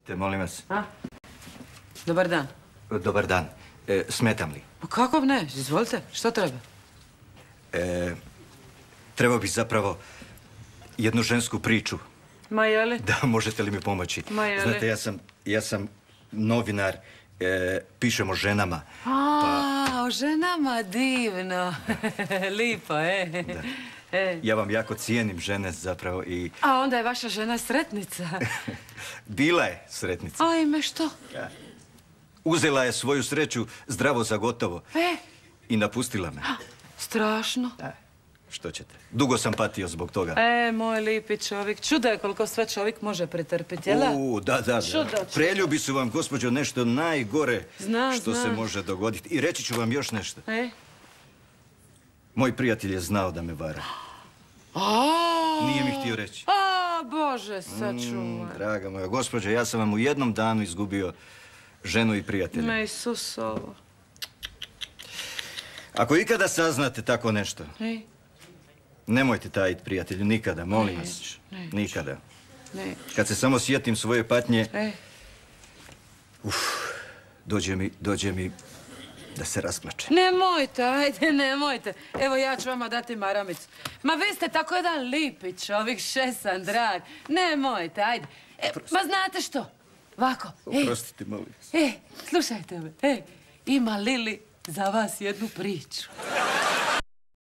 Molim vas. A? Dobar dan. Dobar dan. Smetam li? Pa kako ne? Izvolite. Što treba? Trebao bih zapravo jednu žensku priču. Ma jeli? Da, možete li mi pomoći? Ma jeli? Znate, ja sam novinar, pišem o ženama. O ženama, divno. Lipo, Da. Ja vam jako cijenim žene zapravo i... A onda je vaša žena sretnica. Bila je sretnica. Ajme, što? Uzela je svoju sreću zdravo za gotovo. E? I napustila me. Strašno. Što ćete? Dugo sam patio zbog toga. Moj lipi čovjek. Čudo je koliko sve čovjek može pretrpiti, jel' da? Da. Čudo. Preljubi su vam, gospođo, nešto najgore Znam. se može dogoditi. I reći ću vam još nešto. Moj prijatelj je znao da me vara. Nije mi htio reći. Bože, sačuvaj. Draga moja gospođo, ja sam vam u jednom danu izgubio ženu i prijatelja. Ma Isusovo. Ako ikada saznate tako nešto, nemojte tajiti prijatelju, nikada, molim vas. Nikada. Kad se samo sjetim svoje patnje, dođe mi da se rasplače. Nemojte, ajde, nemojte. Evo, ja ću vama dati maramicu. Ma vi ste tako jedan lipi čovjek, šesan, drag. Nemojte, ajde. Ma znate što? Ovako. Oprostite, molim vas. Slušajte me. Ima Lili za vas jednu priču.